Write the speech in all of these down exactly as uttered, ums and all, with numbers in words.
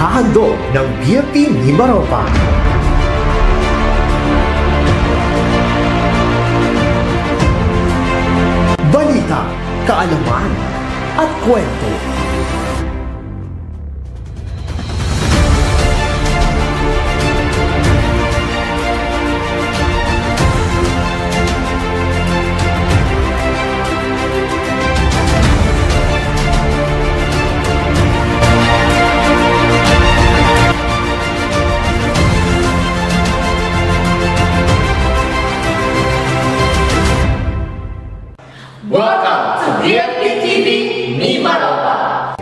Ihahandog ng B F P Mimaropa. Balita, kaalaman at kwento. Welcome to B F P T V Mimaropa.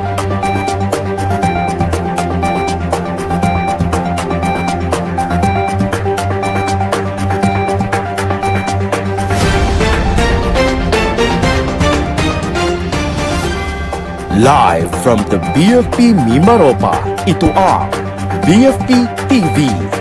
Live from the B F P Mimaropa, ito ang B F P T V.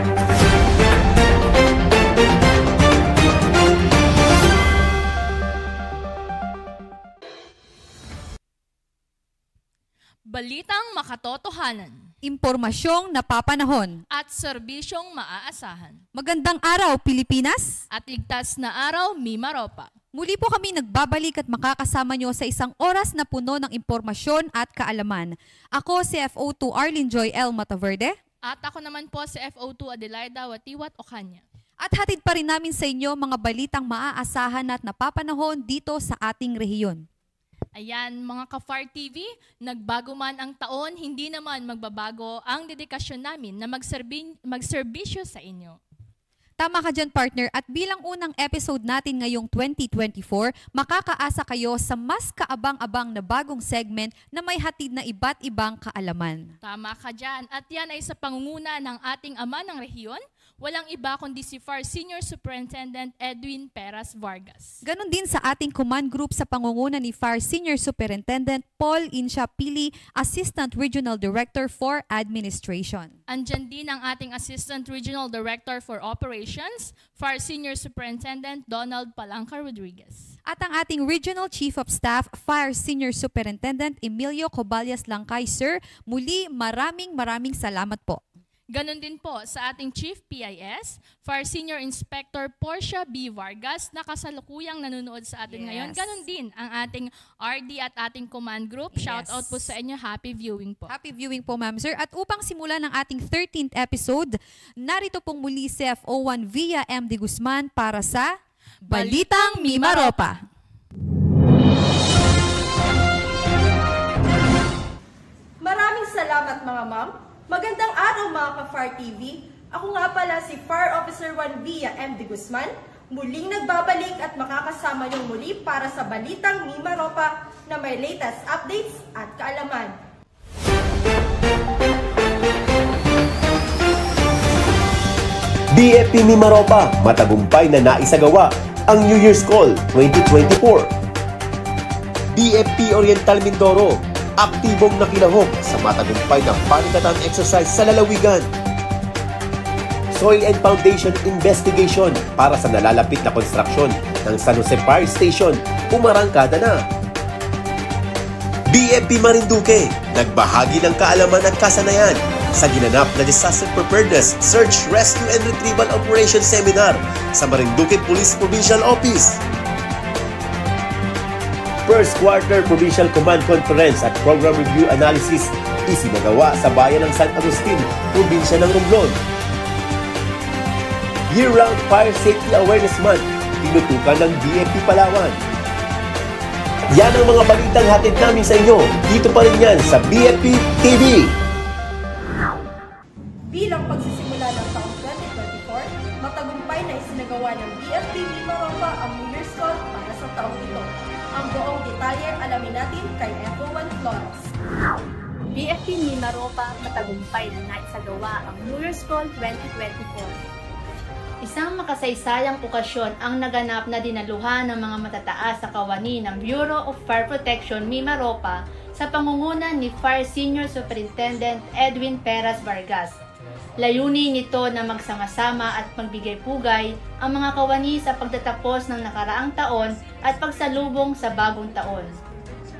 Balitang makatotohanan Impormasyong napapanahon at serbisyong maaasahan. Magandang araw, Pilipinas! At ligtas na araw, Mimaropa. Muli po kami nagbabalik at makakasama nyo sa isang oras na puno ng impormasyon at kaalaman. Ako si F O two Arlene Joy L. Mataverde. At ako naman po si F O two Adelaida Watiwat Ocanya. At hatid pa rin namin sa inyo mga balitang maaasahan at napapanahon dito sa ating rehiyon. Ayan, mga ka-F A R T V, nagbago man ang taon, hindi naman magbabago ang dedikasyon namin na magserbi magserbisyo sa inyo. Tama ka dyan, partner. At bilang unang episode natin ngayong twenty twenty-four, makakaasa kayo sa mas kaabang-abang na bagong segment na may hatid na iba't ibang kaalaman. Tama ka dyan. At yan ay sa pangunguna ng ating ama ng rehiyon, walang iba kundi si F A R Senior Superintendent Edwin Peras Vargas. Ganon din sa ating command group sa pangunguna ni F A R Senior Superintendent Paul Insha Pili, Assistant Regional Director for Administration. Andyan din ang ating Assistant Regional Director for Operations, F A R Senior Superintendent Donald Palanca Rodriguez. At ang ating Regional Chief of Staff, F A R Senior Superintendent Emilio Coballas Langkay. Sir, muli maraming maraming salamat po. Ganon din po sa ating Chief P I S, F A R Senior Inspector Portia B. Vargas, na kasalukuyang nanonood sa atin yes. ngayon. Ganon din ang ating R D at ating command group. Yes. Shout out po sa inyo. Happy viewing po. Happy viewing po, ma'am, sir. At upang simulan ng ating thirteenth episode, narito pong muli si F O one Via M. D. Guzman para sa Balitang Mimaropa. Maraming salamat, mga ma'am. Magandang araw, mga ka-F A R T V. Ako nga pala si F A R Officer one Via M. D. Guzman, muling nagbabalik at makakasama niyong muli para sa Balitang Mimaropa na may latest updates at kaalaman. B F P Mimaropa, matagumpay na naisagawa ang New Year's Call twenty twenty-four. B F P Oriental Mindoro, aktibong nakilahok sa matagumpay na panikatang exercise sa lalawigan. Soil and Foundation Investigation para sa nalalapit na konstruksyon ng San Jose Fire Station, umarangkada na. B F P Marinduque, nagbahagi ng kaalaman at kasanayan sa ginanap na Disaster Preparedness, Search, Rescue and Retrieval Operations Seminar sa Marinduque Police Provincial Office. First Quarter Provincial Command Conference at Program Review Analysis isinagawa sa bayan ng San Agustin, probinsya ng Romblon. Year-round Fire Safety Awareness Month, tinutukan ng B F P Palawan. Yan ang mga balitang hatid namin sa inyo. Dito pa rin yan sa B F P T V. Bilang pagsisimula ng taong twenty twenty-four, matagumpay na isinagawa ng B F P Mimaropa ang New Year's Call para sa taong ito. Ang buong detalye alamin natin kay F O one Flores. B F P Mimaropa matagumpay na naisagawa ang New Year's Call twenty twenty-four. Isang makasaysayang okasyon ang naganap na dinaluhan ng mga matataas sa kawani ng Bureau of Fire Protection Mimaropa sa pangunguna ni F A R Senior Superintendent Edwin Peras Vargas. Layunin nito na magsama-sama at magbigay-pugay ang mga kawani sa pagtatapos ng nakaraang taon at pagsalubong sa bagong taon.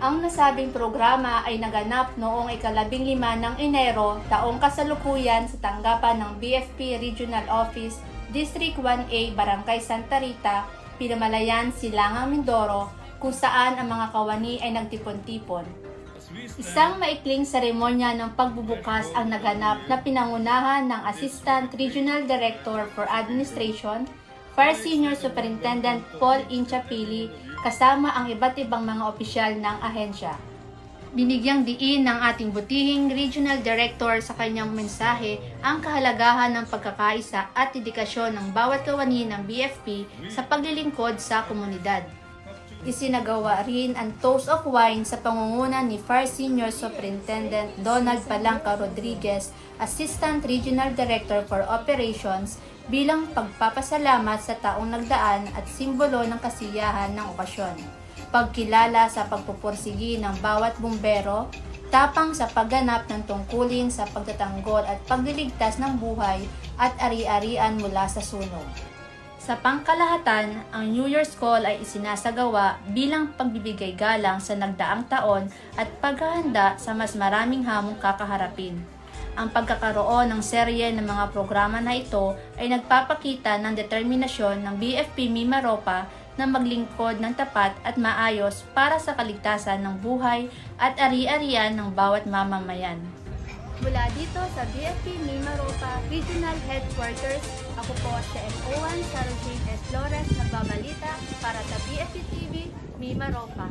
Ang nasabing programa ay naganap noong ikalabing lima ng Enero, taong kasalukuyan sa tanggapan ng B F P Regional Office, District one A, Barangay Santa Rita, Pinamalayan, Silangang, Mindoro, kung saan ang mga kawani ay nagtipon-tipon. Isang maikling seremonya ng pagbubukas ang naganap na pinangunahan ng Assistant Regional Director for Administration, Fire Senior Superintendent Paul Inchapili, kasama ang iba't ibang mga opisyal ng ahensya. Binigyang diin ng ating butihing Regional Director sa kanyang mensahe ang kahalagahan ng pagkakaisa at dedikasyon ng bawat kawani ng B F P sa paglilingkod sa komunidad. Isinagawa rin ang toast of wine sa pangunguna ni Fire Senior Superintendent Donald Palanca Rodriguez, Assistant Regional Director for Operations, bilang pagpapasalamat sa taong nagdaan at simbolo ng kasiyahan ng okasyon. Pagkilala sa pagpupursigi ng bawat bumbero, tapang sa pagganap ng tungkulin sa pagtatanggol at pagliligtas ng buhay at ari-arian mula sa sunog. Sa pangkalahatan, ang New Year's Call ay isinasagawa bilang pagbibigay galang sa nagdaang taon at paghahanda sa mas maraming hamong kakaharapin. Ang pagkakaroon ng serye ng mga programa na ito ay nagpapakita ng determinasyon ng B F P Mimaropa na maglingkod ng tapat at maayos para sa kaligtasan ng buhay at ari-arian ng bawat mamamayan. Mula dito sa B F P Mimaropa Regional Headquarters, ako po si F O one Sarojane S. Flores, nagbabalita para sa B F P T V Mimaropa.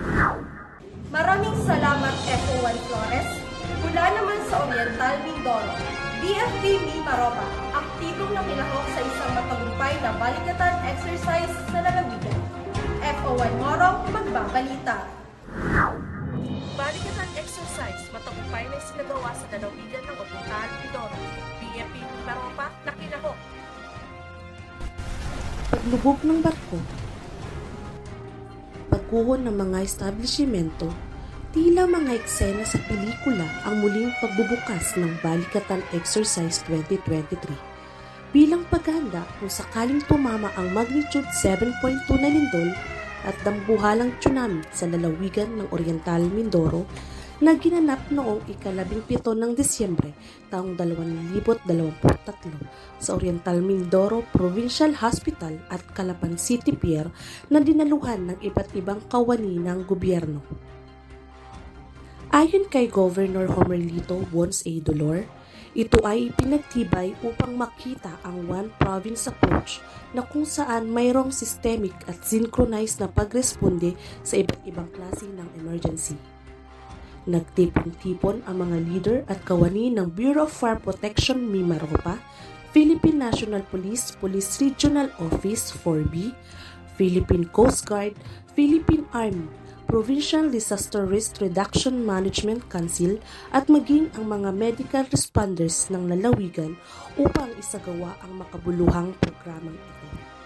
Maraming salamat F O one Flores. Mula naman sa Oriental Mindoro, B F P Mimaropa, aktibong nakilahok sa isang matagumpay na balikatan exercise sa lalawigan. F O one Morong, magbabalita. Balikatan exercise, matagumpay na isinagawa sa lalawigan ng Oriental Mindoro. B F P Mimaropa, nakilahok. Paglubog ng barko, pagkuhon ng mga establishmento, tila mga eksena sa pelikula ang muling pagbubukas ng Balikatan Exercise twenty twenty-three. Bilang paghahanda kung sakaling tumama ang magnitude seven point two na lindol at dambuhalang tsunami sa lalawigan ng Oriental Mindoro na ginanap noong ikalabing pito ng Disyembre taong dalawang libo dalawampu't tatlo sa Oriental Mindoro Provincial Hospital at Calapan City Pier na dinaluhan ng iba't ibang kawani ng gobyerno. Ayon kay Governor Homerlito Wons A. Dolor, ito ay pinagtibay upang makita ang one province approach na kung saan mayroong systemic at synchronized na pagresponde sa iba't ibang klase ng emergency. Nagtipon-tipon ang mga leader at kawani ng Bureau of Fire Protection Mimaropa, Philippine National Police Police Regional Office four B, Philippine Coast Guard, Philippine Army, Provincial Disaster Risk Reduction Management Council at maging ang mga medical responders ng lalawigan upang isagawa ang makabuluhang programang ito.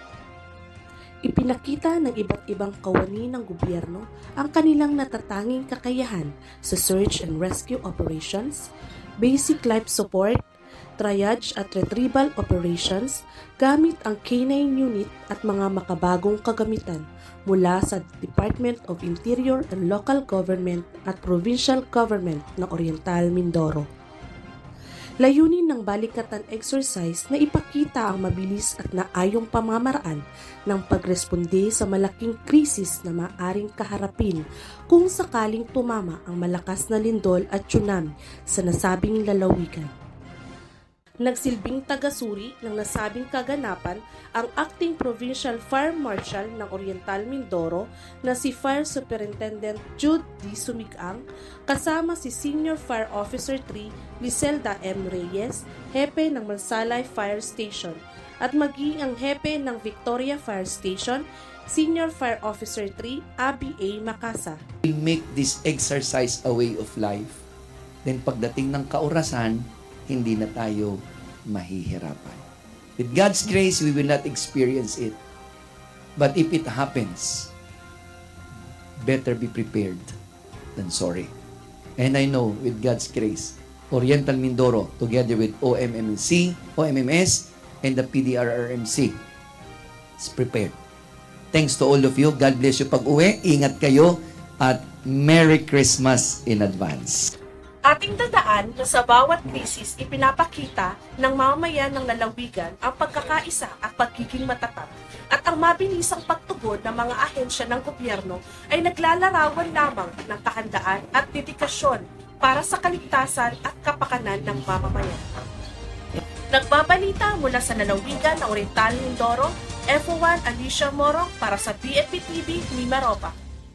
Ipinakita ng iba't ibang kawani ng gobyerno ang kanilang natatanging kakayahan sa search and rescue operations, basic life support, triage at retrieval operations gamit ang K nine unit at mga makabagong kagamitan mula sa Department of Interior and Local Government at Provincial Government ng Oriental Mindoro. Layunin ng balikatan exercise na ipakita ang mabilis at naayong pamamaraan ng pagresponde sa malaking krisis na maaring kaharapin kung sakaling tumama ang malakas na lindol at tsunami sa nasabing lalawigan. Nagsilbing tagasuri ng nasabing kaganapan ang Acting Provincial Fire Marshal ng Oriental Mindoro na si Fire Superintendent Jude D. Sumigang, kasama si Senior Fire Officer three Liselda M. Reyes, Hepe ng Mansalay Fire Station, at maging ang Hepe ng Victoria Fire Station, Senior Fire Officer three Abby A. Macasa. We make this exercise a way of life. Then pagdating ng kaorasan, hindi na tayo mahihirapan. With God's grace, we will not experience it. But if it happens, better be prepared than sorry. And I know, with God's grace, Oriental Mindoro, together with O M M C, O M M S, and the P D R R M C, is prepared. Thanks to all of you. God bless you pag-uwi. Ingat kayo. At Merry Christmas in advance. Ating tandaan na sa bawat krisis ipinapakita ng mamamayan ng lalawigan ang pagkakaisa at pagiging matatag. At ang mabilisang pagtugon ng mga ahensya ng gobyerno ay naglalarawan lamang ng kahandaan at dedikasyon para sa kaligtasan at kapakanan ng mamamayan. Nagbabalita mula sa lalawigan ng Oriental Mindoro, F O one Alicia Morong para sa B F P T V Mimaropa.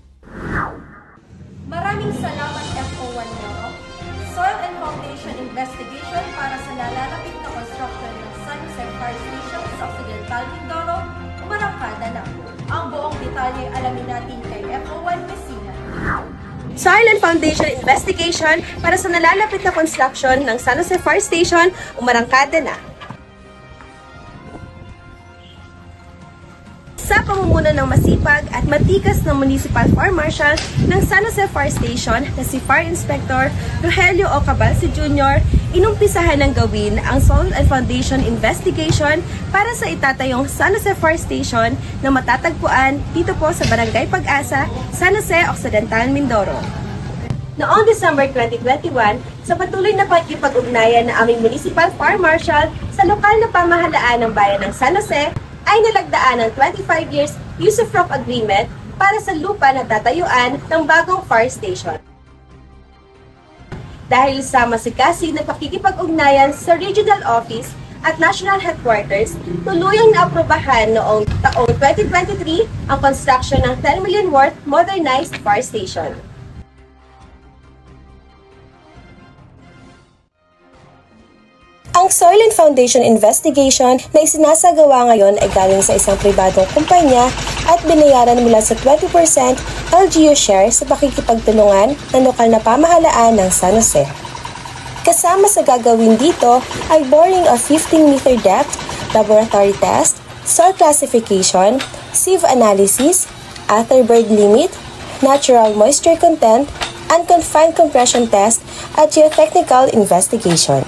Maraming salamat F O one Morong. Soil and Foundation Investigation para sa nalalapit na construction ng San Jose Fire Station sa Occidental Mindoro, umarangkada na. Ang buong detalye alamin natin kay F O one Messina. Soil and Foundation Investigation para sa nalalapit na construction ng San Jose Fire Station, umarangkada na. Sa pamumuno ng masipag at matikas na Municipal Fire Marshal ng San Jose Fire Station na si Fire Inspector Rogelio Ocabalsi Junior, inumpisahan ng gawin ang Soil and Foundation Investigation para sa itatayong San Jose Fire Station na matatagpuan dito po sa Barangay Pag-asa, San Jose Occidental, Mindoro. Noong December twenty twenty-one, sa patuloy na pagkipag-ugnayan ng aming Municipal Fire Marshal sa lokal na pamahalaan ng bayan ng San Jose, ay nalagdaan ng twenty-five years use of rock agreement para sa lupa na tatayuan ng bagong fire station. Dahil sa masikasi na pakikipag-ugnayan sa Regional Office at National Headquarters, tuluyang naaprubahan noong taong twenty twenty-three ang construction ng ten million worth modernized fire station. Ang Soil and Foundation Investigation na isinasagawa ngayon ay galing sa isang pribadong kumpanya at binayaran mula sa twenty percent L G U share sa pakikipagtulungan ng lokal na pamahalaan ng San Jose. Kasama sa gagawin dito ay boring of fifteen meter depth, laboratory test, soil classification, sieve analysis, Atherberg limit, natural moisture content, unconfined compression test, at geotechnical investigation.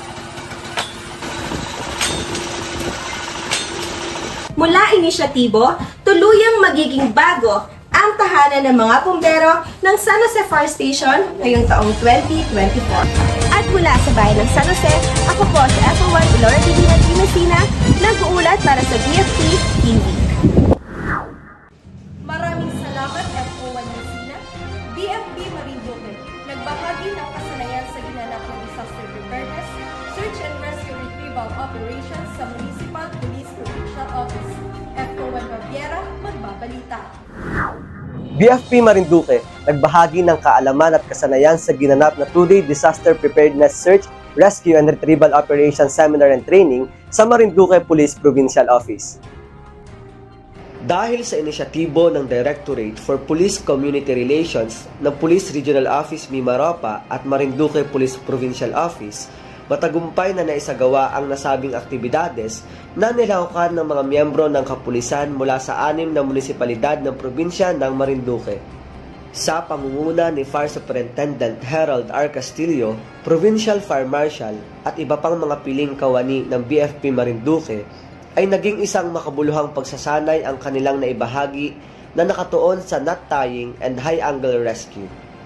Mula inisyatibo, tuluyang magiging bago ang tahanan ng mga pumbero ng San Jose Fire Station ngayong taong twenty twenty-four. At mula sa bayan ng San Jose, ako po si F O one Laura Divina Messina, nag-uulat para sa B F P T V. Maraming salamat F O one Messina. B F P Marinduque, nagbahagi ng kasanayan sa ginanap ng disaster preparedness, search and rescue retrieval operations sa Municipal Police Provincial Office. F O one Baviera, magbabalita. B F P Marinduque, nagbahagi ng kaalaman at kasanayan sa ginanap na two-day Disaster Preparedness Search, Rescue and Retrieval Operations Seminar and Training sa Marinduque Police Provincial Office. Dahil sa inisyatibo ng Directorate for Police Community Relations ng Police Regional Office Mimaropa at Marinduque Police Provincial Office, matagumpay na naisagawa ang nasabing aktibidades na nilahukan ng mga miyembro ng kapulisan mula sa anim na munisipalidad ng probinsya ng Marinduque. Sa pangunguna ni Fire Superintendent Harold R. Castillo, Provincial Fire Marshal at iba pang mga piling kawani ng B F P Marinduque, ay naging isang makabuluhang pagsasanay ang kanilang naibahagi na nakatuon sa knot tying and high angle rescue.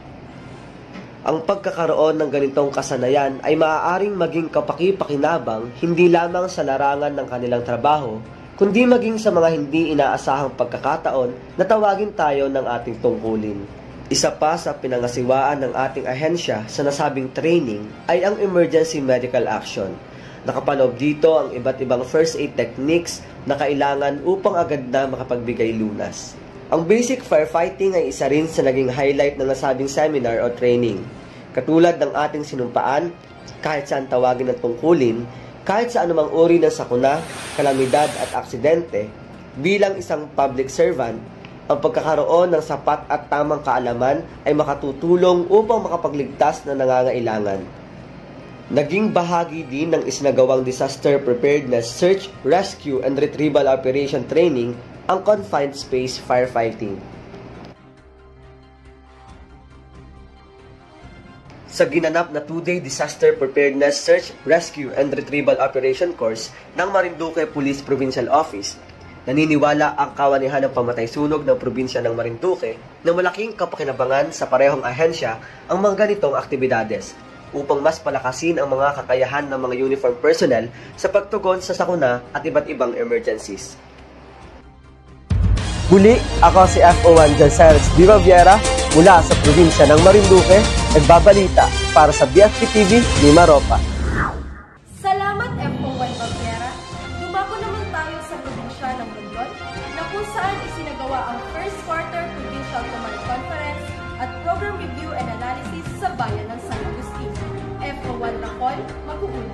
Ang pagkakaroon ng ganitong kasanayan ay maaaring maging kapaki-pakinabang hindi lamang sa larangan ng kanilang trabaho, kundi maging sa mga hindi inaasahang pagkakataon na tawagin tayo ng ating tungkulin. Isa pa sa pinangasiwaan ng ating ahensya sa nasabing training ay ang emergency medical action. Nakapaloob dito ang iba't ibang first aid techniques na kailangan upang agad na makapagbigay lunas. Ang basic firefighting ay isa rin sa naging highlight ng nasabing seminar o training. Katulad ng ating sinumpaan, kahit saan tawagin ng tungkulin, kahit sa anumang uri ng sakuna, kalamidad at aksidente, bilang isang public servant, ang pagkakaroon ng sapat at tamang kaalaman ay makatutulong upang makapagligtas na nangangailangan. Naging bahagi din ng isinagawang Disaster Preparedness Search, Rescue and Retrieval Operation Training ang Confined Space Firefighting. Sa ginanap na two-day Disaster Preparedness Search, Rescue and Retrieval Operation Course ng Marinduque Police Provincial Office, Naniniwala ang kawanihan ng pamatay sunog ng probinsya ng Marinduque na malaking kapakinabangan sa parehong ahensya ang mga ganitong aktibidades upang mas palakasin ang mga kakayahan ng mga uniform personnel sa pagtugon sa sakuna at iba't ibang emergencies. Muli, ako si F O one Janceres Viva Viera mula sa probinsya ng Marinduque, nagbabalita para sa B F P T V Mimaropa. Salamat F O one Baviera. Dumako naman tayo sa probinsya ng Romblon na kung saan isinagawa ang first quarter Provincial Command Conference at Program Review and Analysis sa bayan ng San Agustin. F O one Racol, mag-uuna.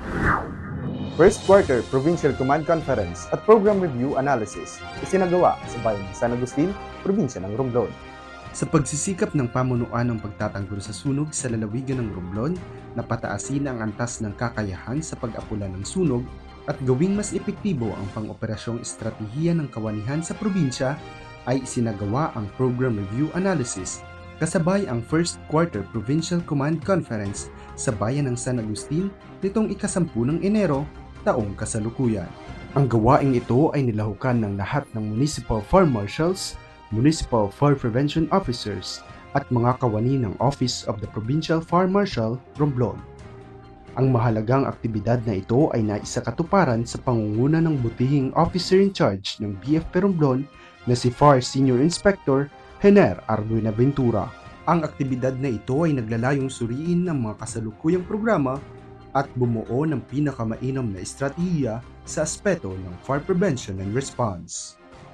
First Quarter Provincial Command Conference at Program Review Analysis isinagawa sa bayan ng San Agustin, probinsya ng Romblon. Sa pagsisikap ng pamunuan ng pagtatanggol sa sunog sa lalawigan ng Romblon, napataasin ang antas ng kakayahan sa pag-apula ng sunog at gawing mas epektibo ang pang-operasyong estratehiya ng kawanihan sa probinsya, ay isinagawa ang Program Review Analysis kasabay ang First Quarter Provincial Command Conference sa bayan ng San Agustin nitong ikasampu ng Enero, taong kasalukuyan. Ang gawaing ito ay nilahukan ng lahat ng Municipal Fire Marshals, Municipal Fire Prevention Officers at mga kawani ng Office of the Provincial Fire Marshal, Romblon. Ang mahalagang aktibidad na ito ay naisakatuparan sa pangunguna ng butihing Officer in Charge ng B F P Romblon na si Fire Senior Inspector Hener Arduina Ventura. Ang aktibidad na ito ay naglalayong suriin ang mga kasalukuyang programa at bumuo ng pinakamainam na estratehiya sa aspeto ng fire prevention and response.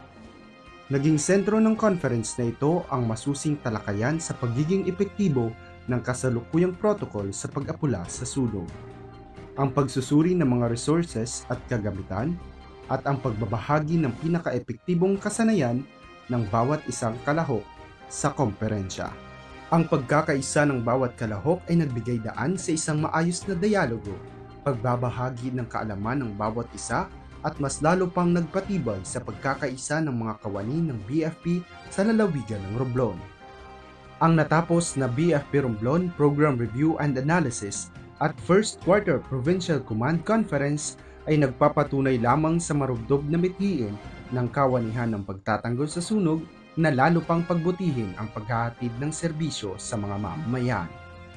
Naging sentro ng conference na ito ang masusing talakayan sa pagiging epektibo ng kasalukuyang protocol sa pag-apula sa sunog, ang pagsusuri ng mga resources at kagamitan, at ang pagbabahagi ng pinaka-epektibong kasanayan ng bawat isang kalahok sa komperensya. Ang pagkakaisa ng bawat kalahok ay nagbigay daan sa isang maayos na dialogo, pagbabahagi ng kaalaman ng bawat isa at mas lalo pang nagpatibay sa pagkakaisa ng mga kawani ng B F P sa lalawigan ng Romblon. Ang natapos na B F P Romblon Program Review and Analysis at First Quarter Provincial Command Conference ay nagpapatunay lamang sa marubdob na mithiin ng kawanihan ng pagtatanggol sa sunog na lalo pang pagbutihin ang paghahatid ng serbisyo sa mga mamamayan.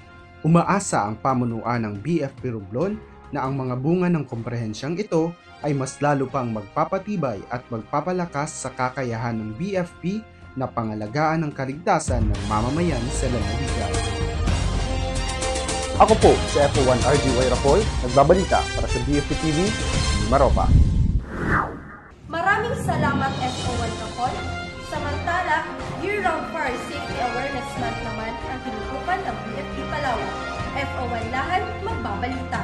Umaasa ang pamunuan ng B F P Romblon na ang mga bunga ng komprehensyang ito ay mas lalo pang magpapatibay at magpapalakas sa kakayahan ng B F P na pangalagaan ng kaligtasan ng mamamayan sa lalawigan. Ako po si F O one R D Y Racol, nagbabalita para sa B F P T V Mimaropa. Maraming salamat F O one Racol. Samantala, year-round Fire Safety Awareness Month naman ang tinutukan ng B F P Palawan. F O one Lahan, magbabalita.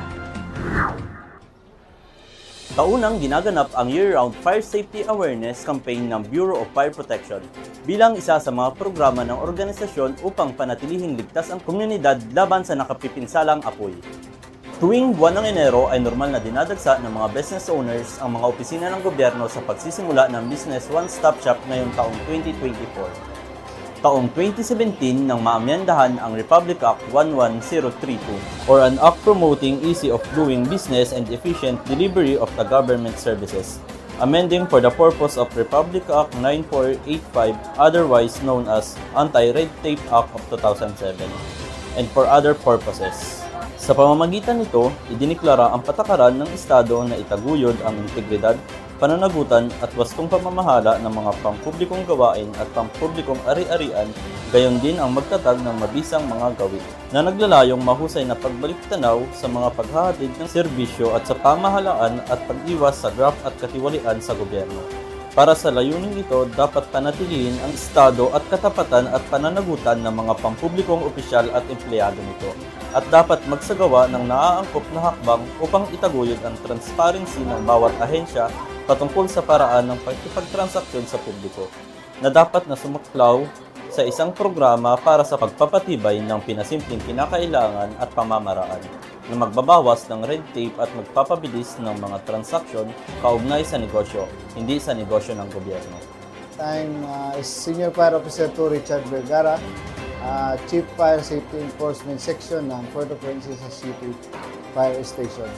Taunang ginaganap ang year-round Fire Safety Awareness Campaign ng Bureau of Fire Protection bilang isa sa mga programa ng organisasyon upang panatilihing ligtas ang komunidad laban sa nakapipinsalang apoy. Tuwing buwan ng Enero ay normal na dinadagsa ng mga business owners ang mga opisina ng gobyerno sa pagsisimula ng Business One-Stop Shop ngayong taong twenty twenty-four. Taong twenty seventeen nang maamyandahan ang Republic Act one one zero three two or an act promoting easy of doing business and efficient delivery of the government services, amending for the purpose of Republic Act nine four eight five, otherwise known as Anti-Red Tape Act of two thousand seven, and for other purposes. Sa pamamagitan nito, idiniklara ang patakaran ng Estado na itaguyod ang integridad, pananagutan at wastong pamamahala ng mga pampublikong gawain at pampublikong ari-arian, gayon din ang magtatag ng mabisang mga gawi na naglalayong mahusay na pagbalik-tanaw sa mga paghahatid ng serbisyo at sa pamahalaan at pag-iwas sa graft at katiwalian sa gobyerno. Para sa layunin ito, dapat panatilihin ang estado at katapatan at pananagutan ng mga pampublikong opisyal at empleyado nito, at dapat magsagawa ng naaangkop na hakbang upang itaguyod ang transparency ng bawat ahensya patungkol sa paraan ng pagkipagtransaksyon sa publiko, na dapat na sumaklaw sa isang programa para sa pagpapatibay ng pinasimpleng kinakailangan at pamamaraan, na magbabawas ng red tape at magpapabilis ng mga transaksyon kaugnay sa negosyo, hindi sa negosyo ng gobyerno. I'm uh, Senior Fire Officer two Richard Vergara, uh, Chief Fire Safety Enforcement Section ng Puerto Princesa City Fire Station.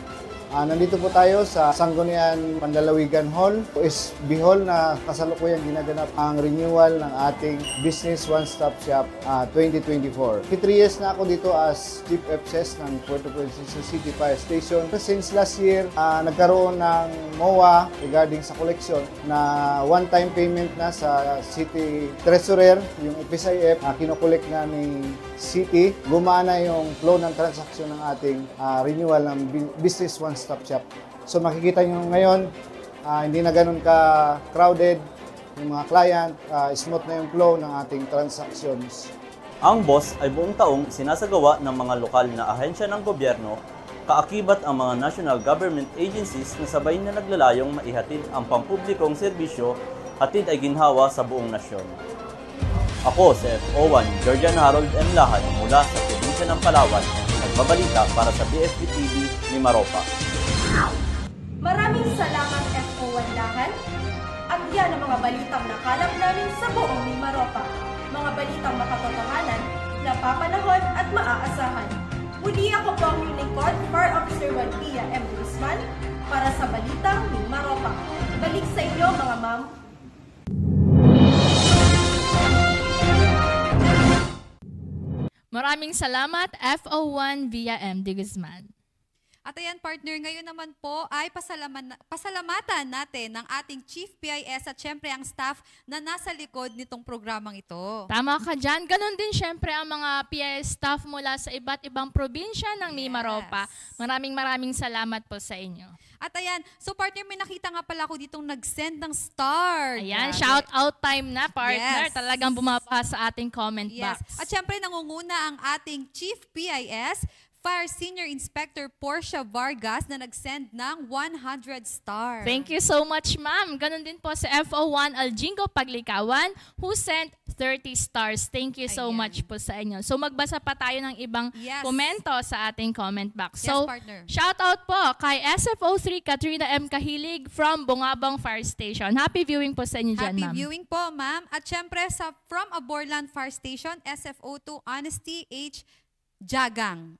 Uh, nandito po tayo sa Sangguniang Panlalawigan Hall, O S B Hall na kasalukuyang ginaganap ang renewal ng ating Business One-Stop Shop uh, twenty twenty-four. three years na ako dito as Chief F S ng Puerto Princesa City Fire Station. Since last year, uh, nagkaroon ng M O A regarding sa collection na one-time payment na sa City Treasurer, yung F S I F, uh, kinokolekt na ni City. Gumana yung flow ng transaksyon ng ating uh, renewal ng Business One-Stop Shop. So makikita nyo ngayon, uh, hindi na ganun ka-crowded yung mga client, uh, smooth na yung flow ng ating transactions. Ang B O S ay buong taong sinasagawa ng mga lokal na ahensya ng gobyerno, kaakibat ang mga national government agencies na sabay na naglalayong maihatid ang pampublikong serbisyo, hatid ay ginhawa sa buong nasyon. Ako si F O one Georgian Harold M. Lahat mula sa probinsya ng Palawan, nagbabalita para sa B F P T V Mimaropa. Maraming salamat F O one Lahat. At yan ang mga balitang nakalap namin sa buong Mimaropa. Mga balitang makatotohanan, napapanahon at maaasahan. Muli ako po ang Unicod Fire Officer one Via M. Guzman para sa Balitang Mimaropa. Balik sa inyo mga ma'am. Maraming salamat F O one Via M D Guzman. At ayan partner, ngayon naman po ay pasalaman, pasalamatan natin ng ating Chief P I S at syempre ang staff na nasa likod nitong programang ito. Tama ka dyan. Ganon din syempre ang mga P I S staff mula sa iba't ibang probinsya ng Mimaropa. Maraming maraming salamat po sa inyo. At ayan, so partner, may nakita nga pala ako ditong nag-send ng star. Ayan, Grabe. shout out time na partner. Yes. Talagang bumaba sa ating comment Yes. box. At syempre nangunguna ang ating Chief P I S, Fire Senior Inspector Portia Vargas na nag-send ng one hundred star. Thank you so much, ma'am. Ganon din po sa F O one Aljingo Paglikawan who sent thirty stars. Thank you so Ayan. much po sa inyo. So magbasa pa tayo ng ibang Yes. komento sa ating comment box. Yes, So partner. shout out po kay S F O three Katrina M. Kahilig from Bungabong Fire Station. Happy viewing po sa inyo dyan, Happy ma'am. viewing po, ma'am. At syempre sa from Aborlan Fire Station, S F O two Honesty H. Jagang.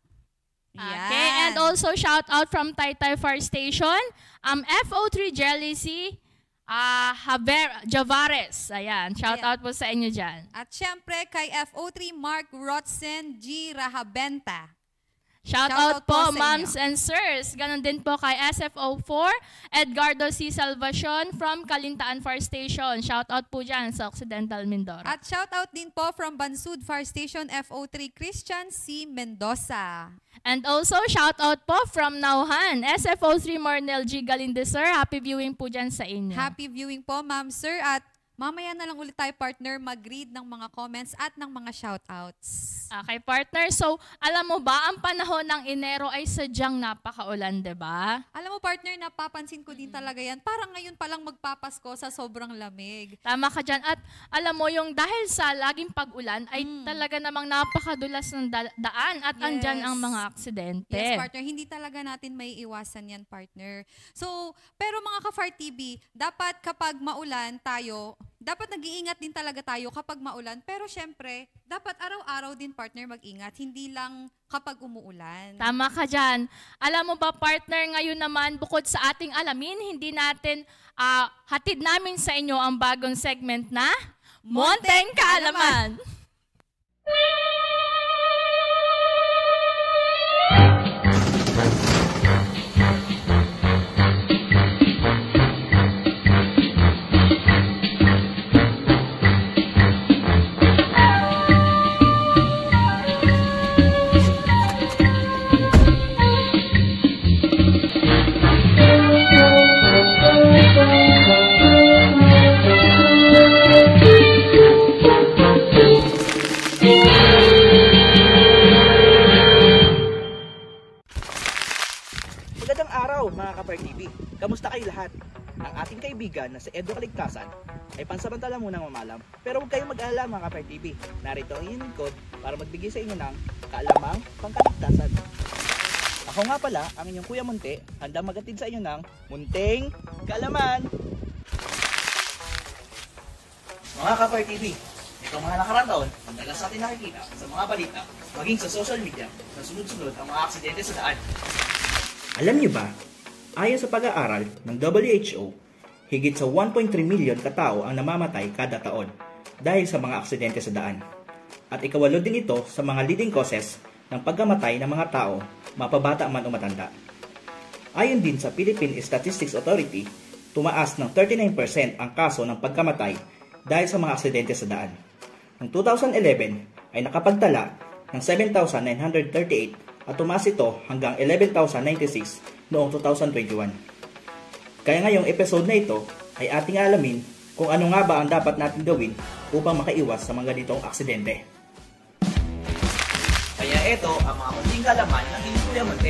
Okay, and also shout out from Taytay Fire Station, um, F O three Jealousy, uh, Javer Javares. Ayan, shout Ayan. out po sa inyo dyan. At syempre kay F O three Mark Rotzen G. Rahabenta. Shout, Shout out, out po po, sa moms inyo. and sirs. Ganon din po kay S F O four, Edgardo C. Salvacion from Kalintaan Fire Station. Shout out po dyan sa Occidental Mindoro. At shout out din po from Bansud Fire Station, F O three Christian C. Mendoza. And also, shout out po from Nauhan, S F O three Marnel G. Galinde, sir. Happy viewing po dyan sa inyo. Happy viewing po, ma'am, sir. At mamaya na lang ulit tayo, partner, mag-read ng mga comments at ng mga shoutouts. Okay, partner. So, alam mo ba, ang panahon ng Enero ay sadyang napakaulan, di ba? Alam mo, partner, napapansin ko din talaga yan. Parang ngayon palang magpapasko sa sobrang lamig. Tama ka dyan. At alam mo, yung dahil sa laging pag-ulan, ay talaga namang napakadulas ng da- daan at Yes. andyan ang mga aksidente. Yes, partner. Hindi talaga natin may iwasan yan, partner. So, pero mga ka-Fire T V, dapat kapag maulan tayo, dapat nag-iingat din talaga tayo kapag maulan. Pero syempre, dapat araw-araw din, partner, mag-ingat. Hindi lang kapag umuulan. Tama ka dyan. Alam mo ba, partner, ngayon naman, bukod sa ating alamin, hindi natin ah, hatid namin sa inyo ang bagong segment na Monteng Kaalaman. Magandang araw mga ka-Fire T V. Kamusta kayo lahat? Ang ating kaibigan na si Edo Kaligtasan ay pansamantala munang mamalam. Pero huwag kayong mag-alala mga ka-Fire T V. Narito ang inyong code para magbigay sa inyo ng kaalamang pangkaligtasan. Ako nga pala, ang inyong Kuya Munte, handang magatid sa inyo ng Munteng Kaalaman. Mga ka-Fire T V, itong mga nakarang taon, madalas natin nakikita sa mga balita, maging sa social media, na sunod-sunod ang mga aksidente sa daan. Alam niyo ba Ayon sa pag-aaral ng W H O, higit sa one point three million katao ang namamatay kada taon dahil sa mga aksidente sa daan. At ikawalo din ito sa mga leading causes ng pagkamatay ng mga tao, mapabata man o matanda. Ayon din sa Philippine Statistics Authority, tumaas ng thirty-nine percent ang kaso ng pagkamatay dahil sa mga aksidente sa daan. Noong two thousand eleven ay nakapagtala ng seven thousand nine hundred thirty-eight at tumaas ito hanggang eleven thousand ninety-six noong two thousand twenty-one. Kaya ngayong episode na ito ay ating alamin kung ano nga ba ang dapat natin gawin upang makaiwas sa mga ganitong aksidente. Kaya ito ang mga munting kalaman ng inyong Kuya Monte.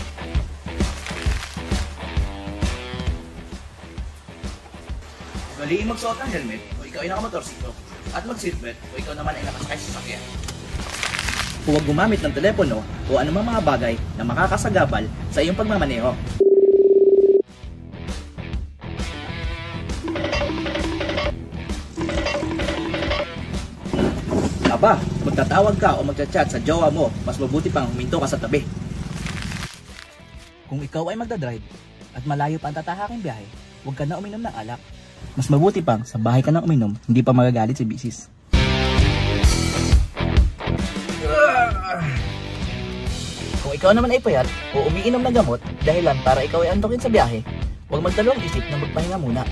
Ugaliin magsuot ng helmet kung ikaw ay nakamotorsiklo at mag-seatbelt kung ikaw naman ay nakasakay sa sasakyan. Huwag gumamit ng telepono o anumang mga bagay na makakasagabal sa iyong pagmamaneho. Aba, kung tatawag ka o magchat-chat sa jowa mo, mas mabuti pang huminto ka sa tabi. Kung ikaw ay magdadrive at malayo pa ang tatahaking biyahe, huwag ka na uminom ng alak. Mas mabuti pang sa bahay ka nang uminom, hindi pa magagalit si bisis. Kung ikaw naman ay payat o umiinom ng gamot dahilan para ikaw ay antukin sa biyahe, huwag magdalawang isip na magpahinga muna.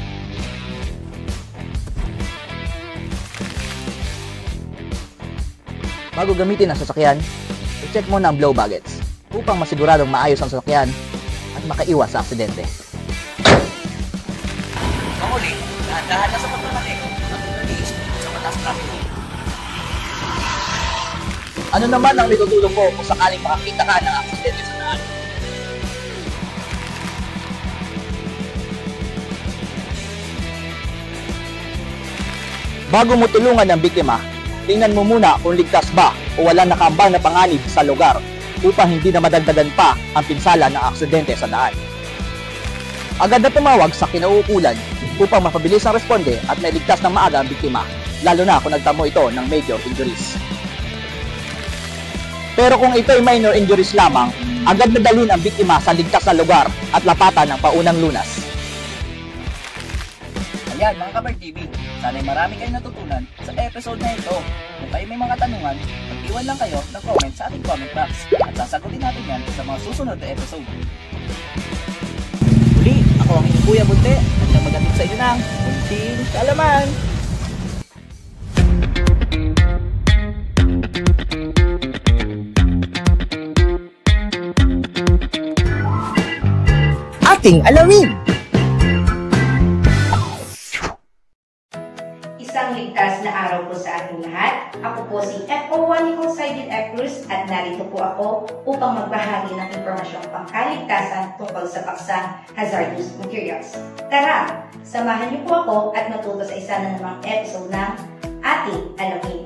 Bago gamitin ang sasakyan, i-check mo na ang blow baggage upang masiguradong maayos ang sasakyan at makaiwas sa aksidente. Panguli, dahan-dahan na sa pagmamaneho at umalis sa mataas traffic. Ano naman ang itutulong mo kung sakaling makakita ka ng aksidente sa daan? Bago mo tulungan ang biktima, tingnan mo muna kung ligtas ba o walang nakaambang na panganib sa lugar upang hindi na madagdagan pa ang pinsala ng aksidente sa daan. Agad na tumawag sa kinauukulan upang mapabilis ang responde at mailigtas ng maaga ang biktima, lalo na kung nagtamo ito ng major injuries. Pero kung ito ay minor injuries lamang, agad na dalhin ang biktima sa ligtas na lugar at lapatan ng paunang lunas. Ayan mga Kabar T V, sana'y marami kayong natutunan sa episode na ito. Kung kayo may mga tanungan, mag-iwan lang kayo ng comment sa ating comment box at sasagutin natin yan sa mga susunod na episode. Muli, ako ang inyong Kuya Monte at nang magatid sa inyo ng munting kalaman. Ating alamin! Isang ligtas na araw po sa ating lahat. Ako po si F O one Nicole Saidin F. Cruz at narito po ako upang magbahagi ng impormasyong pangkaligtasan tungkol sa paksang hazardous materials. Tara, samahan niyo po ako at matuto sa isa na namang episode ng Ating Alamin.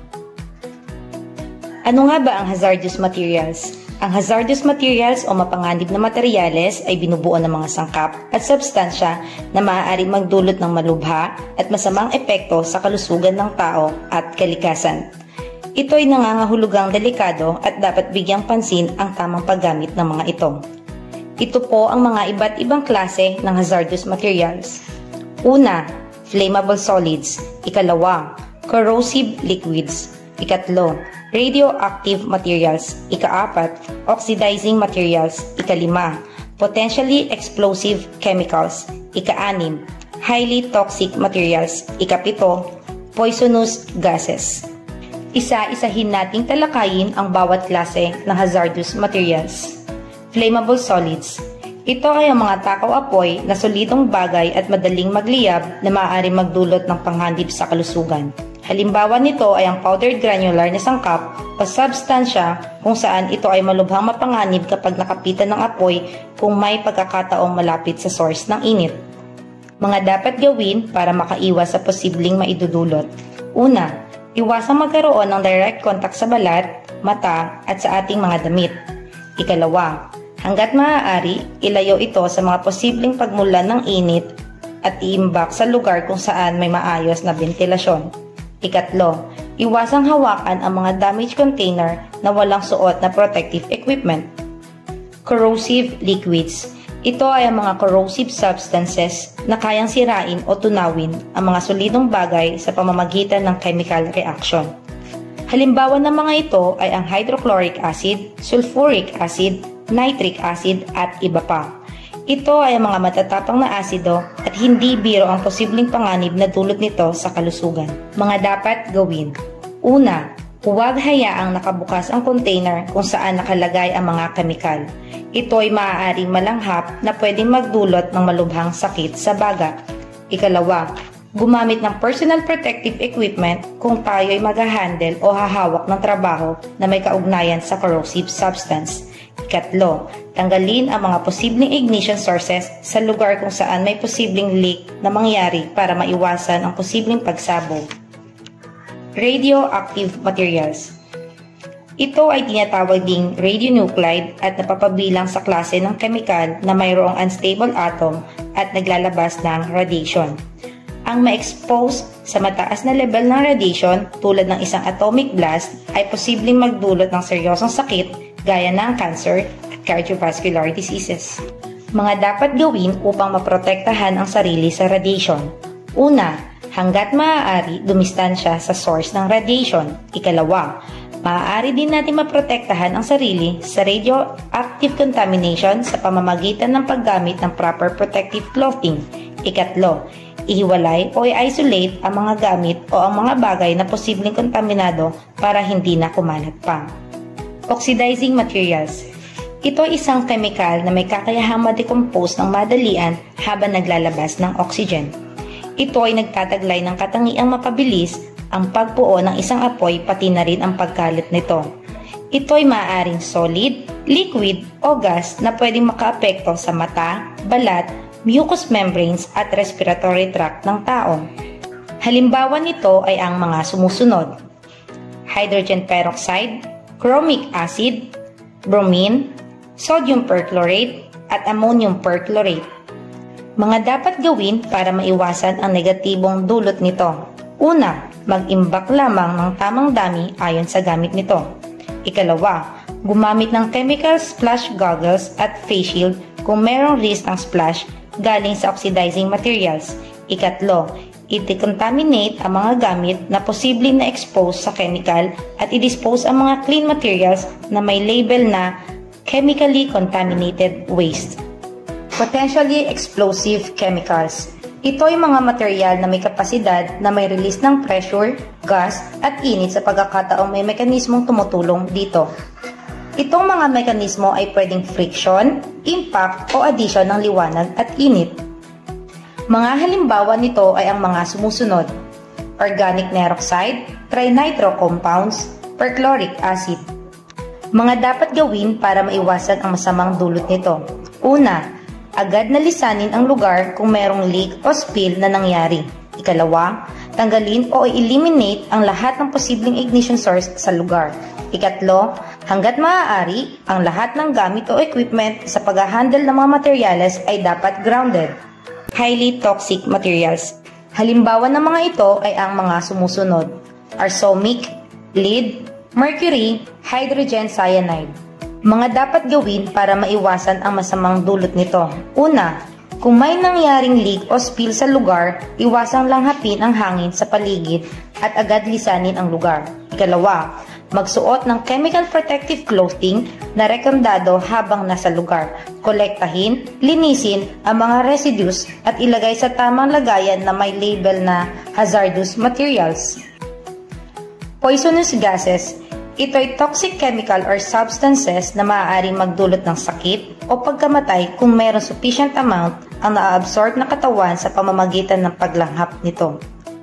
Ano nga ba ang hazardous materials? Ang hazardous materials o mapanganib na materyales ay binubuo ng mga sangkap at substansya na maaaring magdulot ng malubha at masamang epekto sa kalusugan ng tao at kalikasan. Ito ay nangangahulugang delikado at dapat bigyang pansin ang tamang paggamit ng mga ito. Ito po ang mga iba't ibang klase ng hazardous materials. Una, flammable solids. Ikalawa, corrosive liquids. Ikatlo, radioactive materials. Ikaapat, oxidizing materials. Ikalima, potentially explosive chemicals. Ikaanim, highly toxic materials. Ikapito, poisonous gases. Isa-isahin nating talakayin ang bawat klase ng hazardous materials. Flammable solids. Ito ay ang mga takaw-apoy na solidong bagay at madaling magliyab na maaaring magdulot ng panganib sa kalusugan. Halimbawa nito ay ang powdered granular na sangkap o substansya kung saan ito ay malubhang mapanganib kapag nakapitan ng apoy kung may pagkakataong malapit sa source ng init. Mga dapat gawin para makaiwas sa posibleng maidudulot. Una, iwasang magkaroon ng direct contact sa balat, mata at sa ating mga damit. Ikalawa, hanggat maaari, ilayo ito sa mga posibleng pagmulan ng init at iimbak sa lugar kung saan may maayos na ventilasyon. Ikatlo, iwasang hawakan ang mga damaged container na walang suot na protective equipment. Corrosive liquids. Ito ay ang mga corrosive substances na kayang sirain o tunawin ang mga solidong bagay sa pamamagitan ng chemical reaction. Halimbawa ng mga ito ay ang hydrochloric acid, sulfuric acid, nitric acid at iba pa. Ito ay ang mga matatapang na asido at hindi biro ang posibleng panganib na dulot nito sa kalusugan. Mga dapat gawin. Una, huwag hayaang nakabukas ang container kung saan nakalagay ang mga kemikal. Ito ay maaaring malanghap na pwedeng magdulot ng malubhang sakit sa baga. Ikalawa, gumamit ng personal protective equipment kung tayo ay mag-handle o hahawak ng trabaho na may kaugnayan sa corrosive substance. Ikatlo, tanggalin ang mga posibleng ignition sources sa lugar kung saan may posibleng leak na mangyari para maiwasan ang posibleng pagsabog. Radioactive materials. Ito ay tinatawag ding radionuclide at napapabilang sa klase ng kemikal na mayroong unstable atom at naglalabas ng radiation. Ang ma-expose sa mataas na level ng radiation tulad ng isang atomic blast ay posibleng magdulot ng seryosong sakit gaya ng cancer at cardiovascular diseases. Mga dapat gawin upang maprotektahan ang sarili sa radiation. Una, hanggat maaari dumistansya sa source ng radiation. Ikalawa, maaari din natin maprotektahan ang sarili sa radioactive contamination sa pamamagitan ng paggamit ng proper protective clothing. Ikatlo, ihiwalay o i-isolate ang mga gamit o ang mga bagay na posibleng kontaminado para hindi na kumalat pa. Oxidizing materials. Ito ay isang chemical na may kakayahang ma-decompose ng madalian habang naglalabas ng oxygen. Ito ay nagtataglay ng katangiang mapabilis ang pagbuo ng isang apoy pati na rin ang pagkalat nito. Ito ay maaaring solid, liquid o gas na pwedeng makaapekto sa mata, balat, mucous membranes at respiratory tract ng tao. Halimbawa nito ay ang mga sumusunod: hydrogen peroxide, chromic acid, bromine, sodium perchlorate at ammonium perchlorate. Mga dapat gawin para maiwasan ang negatibong dulot nito. Una, mag-imbak lamang ng tamang dami ayon sa gamit nito. Ikalawa, gumamit ng chemical splash goggles at face shield kung merong risk ng splash galing sa oxidizing materials. Ikatlo, i-decontaminate ang mga gamit na posibleng na-expose sa chemical at i-dispose ang mga clean materials na may label na chemically contaminated waste. Potentially explosive chemicals. Ito ay mga material na may kapasidad na may release ng pressure, gas, at init sa pagkakataong may mekanismong tumutulong dito. Itong mga mekanismo ay pwedeng friction, impact, o addition ng liwanag at init. Mga halimbawa nito ay ang mga sumusunod: organic neroxide, trinitro compounds, perchloric acid. Mga dapat gawin para maiwasan ang masamang dulot nito. Una, agad na lisanin ang lugar kung merong leak o spill na nangyari. Ikalawa, tanggalin o eliminate ang lahat ng posibleng ignition source sa lugar. Ikatlo, hanggat maaari, ang lahat ng gamit o equipment sa pag-handle ng mga materyales ay dapat grounded. Highly toxic materials. Halimbawa ng mga ito ay ang mga sumusunod: arsenic, lead, mercury, hydrogen cyanide. Mga dapat gawin para maiwasan ang masamang dulot nito. Una, kung may nangyaring leak o spill sa lugar, iwasang langhapin ang hangin sa paligid at agad lisanin ang lugar. Ikalawa, magsuot ng chemical protective clothing na rekomendado habang nasa lugar. Kolektahin, linisin ang mga residues at ilagay sa tamang lagayan na may label na hazardous materials. Poisonous gases. Ito ay toxic chemical or substances na maaaring magdulot ng sakit o pagkamatay kung mayroong sufficient amount ang na-absorb na katawan sa pamamagitan ng paglanghap nito.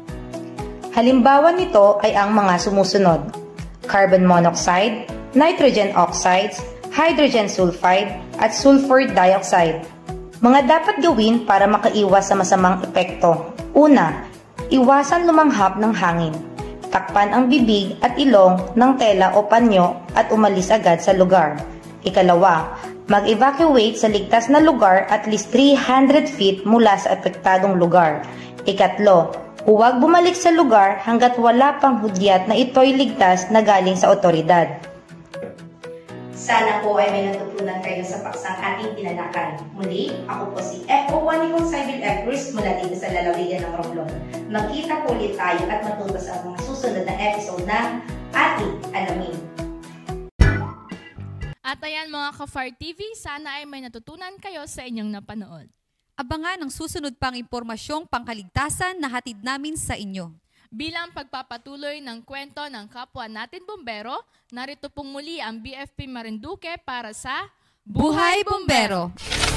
Halimbawa nito ay ang mga sumusunod: carbon monoxide, nitrogen oxides, hydrogen sulfide, at sulfur dioxide. Mga dapat gawin para makaiwas sa masamang epekto. Una, iwasan lumanghap ng hangin. Takpan ang bibig at ilong ng tela o panyo at umalis agad sa lugar. Ikalawa, mag-evacuate sa ligtas na lugar at least three hundred feet mula sa apektadong lugar. Ikatlo, huwag bumalik sa lugar hanggat wala pang hudyat na ito'y ligtas na galing sa otoridad. Sana po ay may natutunan kayo sa paksang ating tinalakay. Muli, ako po si F O one Nicole Sybil F. Cruz mula dito sa lalawigan ng Romblon. Magkita po ulit tayo at matuto sa mga susunod na episode ng Ating Alamin. At ayan mga ka-F A R T V, sana ay may natutunan kayo sa inyong napanood. Abangan ang susunod pang impormasyong pangkaligtasan na hatid namin sa inyo. Bilang pagpapatuloy ng kwento ng kapwa natin bumbero, narito pong muli ang B F P Marinduque para sa Buhay Bumbero!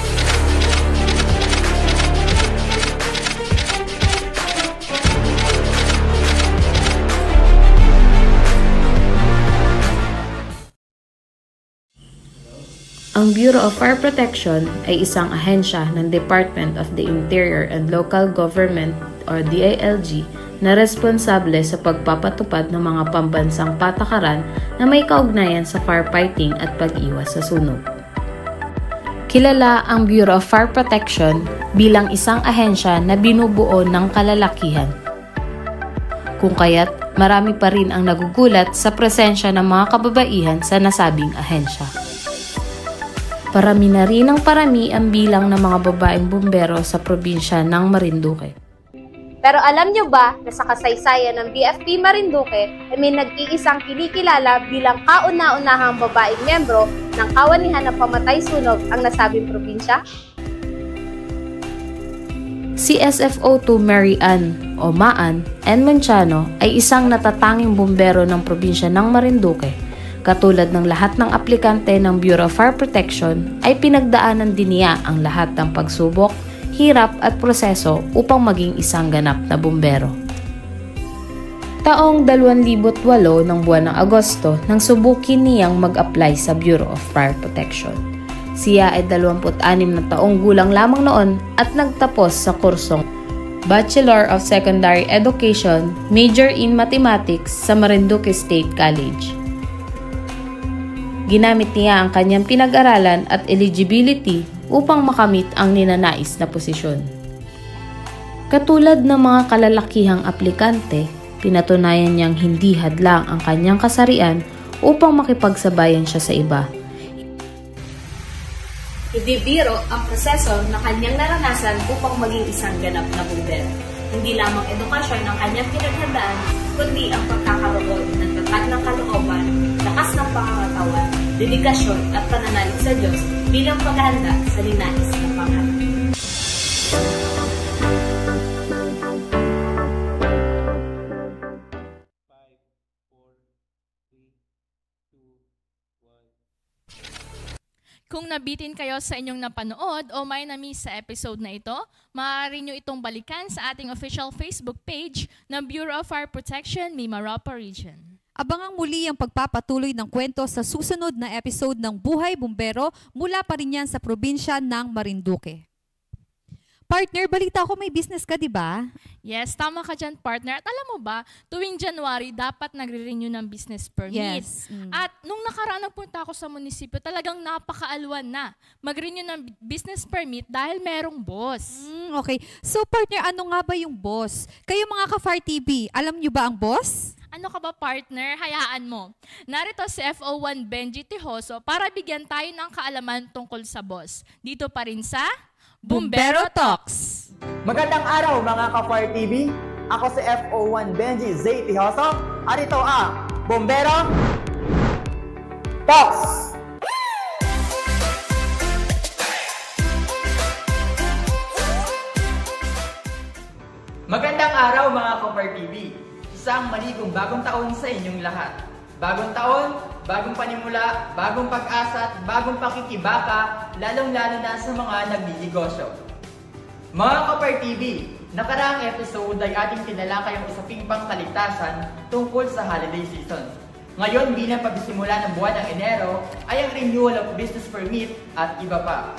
Ang Bureau of Fire Protection ay isang ahensya ng Department of the Interior and Local Government or D I L G na responsable sa pagpapatupad ng mga pambansang patakaran na may kaugnayan sa firefighting at pag-iwas sa sunog. Kilala ang Bureau of Fire Protection bilang isang ahensya na binubuo ng kalalakihan. Kung kaya't marami pa rin ang nagugulat sa presensya ng mga kababaihan sa nasabing ahensya. Parami na rin ang parami ang bilang ng mga babaeng bumbero sa probinsya ng Marinduque. Pero alam nyo ba na sa kasaysayan ng B F P Marinduque ay may nag-iisang kinikilala bilang kauna-unahang babaeng membro ng kawanihan ng pamatay sunog ang nasabing probinsya? Si S F O two Mary Ann o Maan N. Monciano ay isang natatanging bumbero ng probinsya ng Marinduque. Katulad ng lahat ng aplikante ng Bureau of Fire Protection ay pinagdaanan din niya ang lahat ng pagsubok, hirap at proseso upang maging isang ganap na bumbero. Taong dalawang libo walo ng buwan ng Agosto nang subukin niyang mag-apply sa Bureau of Fire Protection. Siya ay dalawampu't anim na taong gulang lamang noon at nagtapos sa kursong Bachelor of Secondary Education, Major in Mathematics sa Marinduque State College. Ginamit niya ang kanyang pinag-aralan at eligibility upang makamit ang ninanais na posisyon. Katulad ng mga kalalakihang aplikante, pinatunayan niyang hindi hadlang ang kanyang kasarian upang makipagsabayan siya sa iba. Hindi biro ang proseso na kanyang naranasan upang maging isang ganap na bumbero. Hindi lamang edukasyon ang kanyang pinaghandaan, kundi ang pagkakaroon ng tatag ng kalooban, lakas ng pangangatawan, dedikasyon at pananalig sa Diyos bilang paghahanda sa ninais na pangarap. Kung nabitin kayo sa inyong napanood o may na-miss sa episode na ito, maaari nyo itong balikan sa ating official Facebook page ng Bureau of Fire Protection, Mimaropa Region. Abangang muli ang pagpapatuloy ng kwento sa susunod na episode ng Buhay Bumbero mula pa rin yan sa probinsya ng Marinduque. Partner, balita ko may business ka, di ba? Yes, tama ka dyan, partner. At alam mo ba, tuwing January, dapat nagre-renew ng business permit. Yes. Mm. At nung nakaraan nagpunta ako sa munisipyo, talagang napakaalwan na mag-renew ng business permit dahil merong boss. Mm, okay. So, partner, ano nga ba yung boss? Kayo mga ka-F A R T V, alam nyo ba ang boss? Ano ka ba, partner? Hayaan mo. Narito si F O one Benji Tijoso para bigyan tayo ng kaalaman tungkol sa boss. Dito pa rin sa Bumbero Talks! Magandang araw mga ka-F A R T V! Ako si F O one Benji Zay Tijoso at ito ang Bumbero Talks! Magandang araw mga ka-F A R T V! Isang maligong bagong taon sa inyong lahat. Bagong taon, bagong panimula, bagong pag-asa at bagong pakikibaka, lalong-lalo na sa mga nagninegosyo. Mga ka-F A R T V, nakaraang episode ay ating tinalakay ang usaping pangkaligtasan tungkol sa holiday season. Ngayon, bilang pagsisimula ng buwan ng Enero, ay ang renewal of business permit at iba pa.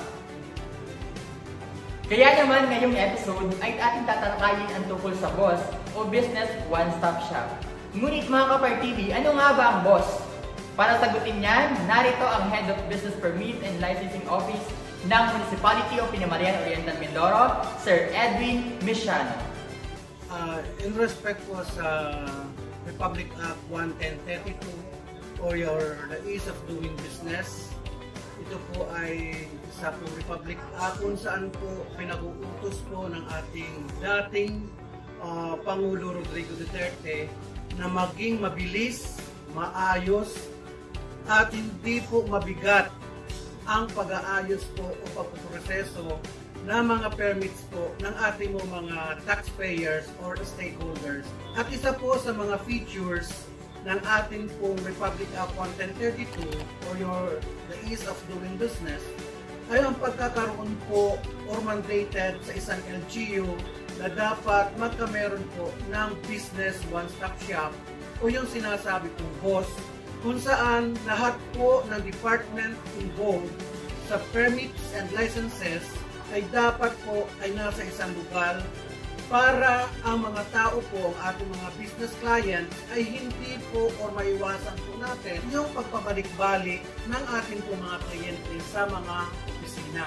Kaya naman ngayong episode ay ating tatalakayin ang tungkol sa boss o business one-stop shop. Ngunit mga ka-F A R T V, ano nga ba ang boss? Para sagutin yan, narito ang Head of Business Permit and Licensing Office ng Municipality of Pinamarian Oriental Mindoro, Sir Edwin Michano. Uh, in respect po sa Republic Act one ten thirty-two o for your the ease of doing business. Ito po ay sa po Republic Act kung saan po pinag-uutos po ng ating dating uh, Pangulo Rodrigo Duterte na maging mabilis, maayos, at hindi po mabigat ang pag-aayos po o pagpuproseso ng mga permits po ng ating mga taxpayers or stakeholders. At isa po sa mga features ng ating pong Republic Act one ten thirty-two or your the ease of doing business ay ang pagkakaroon po or mandated sa isang L G U na dapat magkameron po ng business one-stop shop o yung sinasabi pong B O S kung saan lahat po ng department involved sa permits and licenses ay dapat po ay nasa isang lugar para ang mga tao po, ang ating mga business clients ay hindi po or maiwasan po natin yung pagpabalik-balik ng ating po mga kliyente sa mga opisina.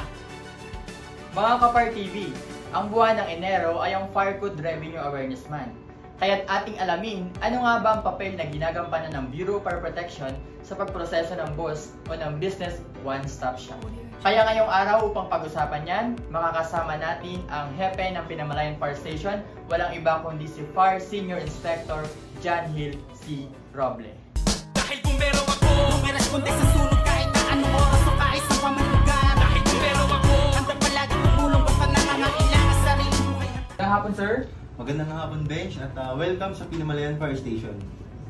Mga Kapar T V, ang buwan ng Enero ay ang Fire Code Revenue Awareness Month. Kaya't ating alamin ano nga ba ang papel na ginagampanan ng Bureau of Fire Protection sa pagproseso ng B O S o ng Business One-Stop Shop. Kaya ngayong araw upang pag-usapan yan, makakasama natin ang hepe ng Pinamalayan Fire Station, walang iba kundi si Fire Senior Inspector John Hill C. Roble. Dahil bumbero ako, bumeresponde sa sunog kahit na anong oras o kahit sa pamalugan. Dahil bumbero ako, handa palagi tumulong basta nangangailangan sa rin. Magandang hapon, sir. Magandang hapon, Bench, at uh, welcome sa Pinamalayan Fire Station.